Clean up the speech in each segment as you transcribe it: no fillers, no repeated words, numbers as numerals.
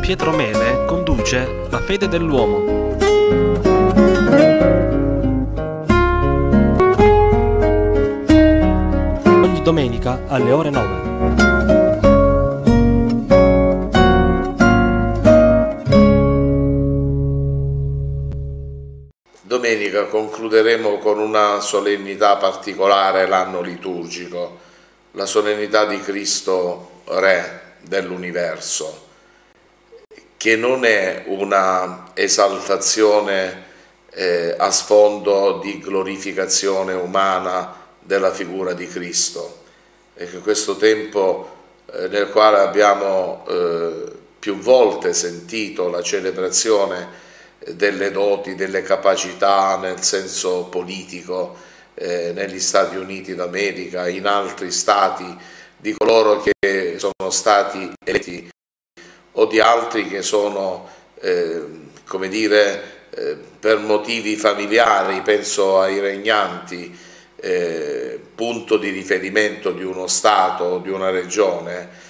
Pietro Mele conduce La fede dell'uomo. Ogni domenica alle ore 9. Domenica concluderemo con una solennità particolare l'anno liturgico, la solennità di Cristo Re dell'universo, che non è una esaltazione a sfondo di glorificazione umana della figura di Cristo, e che questo tempo nel quale abbiamo più volte sentito la celebrazione delle doti, delle capacità nel senso politico negli Stati Uniti d'America, in altri stati, di coloro che sono stati eletti o di altri che sono, come dire, per motivi familiari, penso ai regnanti, punto di riferimento di uno Stato o di una regione.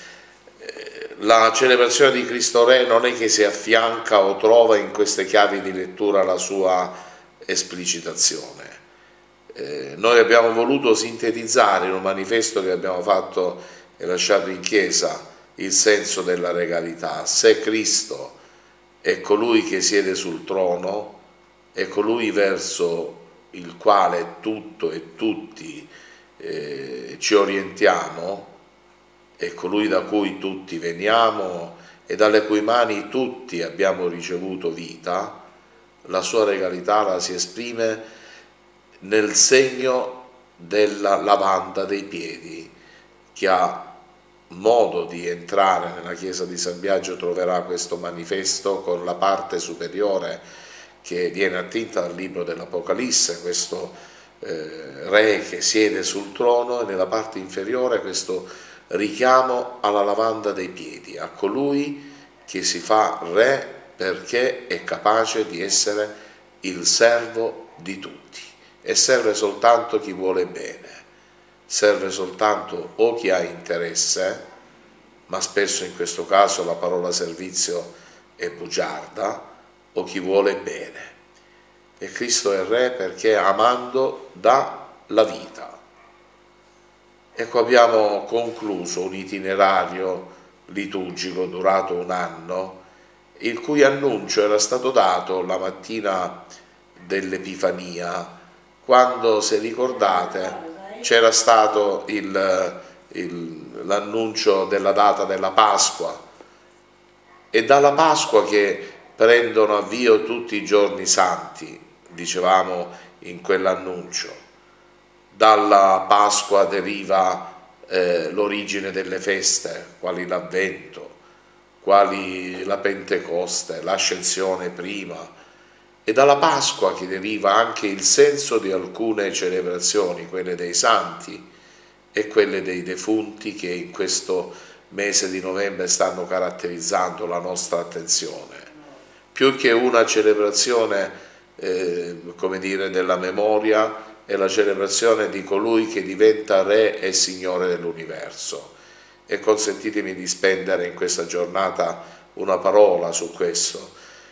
La celebrazione di Cristo Re non è che si affianca o trova in queste chiavi di lettura la sua esplicitazione. Noi abbiamo voluto sintetizzare in un manifesto che abbiamo fatto e lasciato in chiesa il senso della regalità. Se Cristo è colui che siede sul trono, è colui verso il quale tutto e tutti ci orientiamo, è colui da cui tutti veniamo e dalle cui mani tutti abbiamo ricevuto vita, la sua regalità la si esprime nel segno della lavanda dei piedi. Chi ha modo di entrare nella chiesa di San Biagio troverà questo manifesto con la parte superiore che viene attinta dal libro dell'Apocalisse, questo re che siede sul trono, e nella parte inferiore questo richiamo alla lavanda dei piedi, a colui che si fa re perché è capace di essere il servo di tutti, e serve soltanto chi vuole bene, serve soltanto o chi ha interesse, ma spesso in questo caso la parola servizio è bugiarda, o chi vuole bene. E Cristo è re perché amando dà la vita. Ecco, abbiamo concluso un itinerario liturgico durato un anno, il cui annuncio era stato dato la mattina dell'Epifania, quando, se ricordate, c'era stato l'annuncio della data della Pasqua, e dalla Pasqua che prendono avvio tutti i giorni santi, dicevamo in quell'annuncio. Dalla Pasqua deriva l'origine delle feste, quali l'Avvento, quali la Pentecoste, l'Ascensione prima, e dalla Pasqua che deriva anche il senso di alcune celebrazioni, quelle dei santi e quelle dei defunti, che in questo mese di novembre stanno caratterizzando la nostra attenzione. Più che una celebrazione, come dire, della memoria, è la celebrazione di colui che diventa Re e Signore dell'universo. E consentitemi di spendere in questa giornata una parola su questo.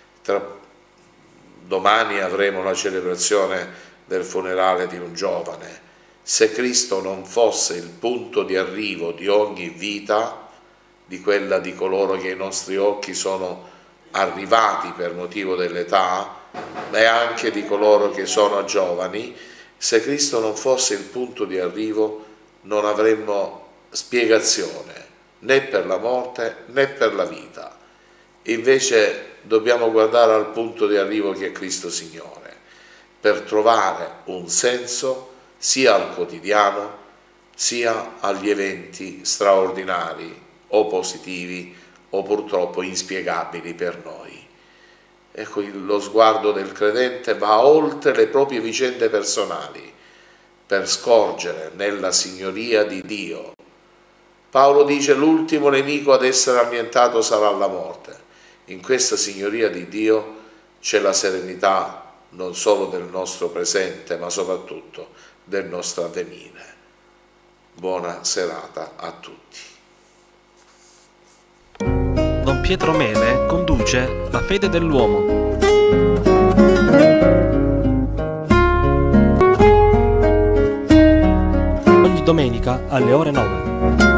Domani avremo la celebrazione del funerale di un giovane. Se Cristo non fosse il punto di arrivo di ogni vita, di quella di coloro che ai nostri occhi sono arrivati per motivo dell'età, ma anche di coloro che sono giovani, se Cristo non fosse il punto di arrivo, non avremmo spiegazione né per la morte né per la vita. Invece dobbiamo guardare al punto di arrivo che è Cristo Signore, per trovare un senso sia al quotidiano sia agli eventi straordinari o positivi o purtroppo inspiegabili per noi. Ecco, lo sguardo del credente va oltre le proprie vicende personali per scorgere nella signoria di Dio. Paolo dice: l'ultimo nemico ad essere annientato sarà la morte. In questa signoria di Dio c'è la serenità non solo del nostro presente, ma soprattutto del nostro avvenire. Buona serata a tutti. Pietro Mele conduce La fede dell'uomo. Ogni domenica alle ore 9.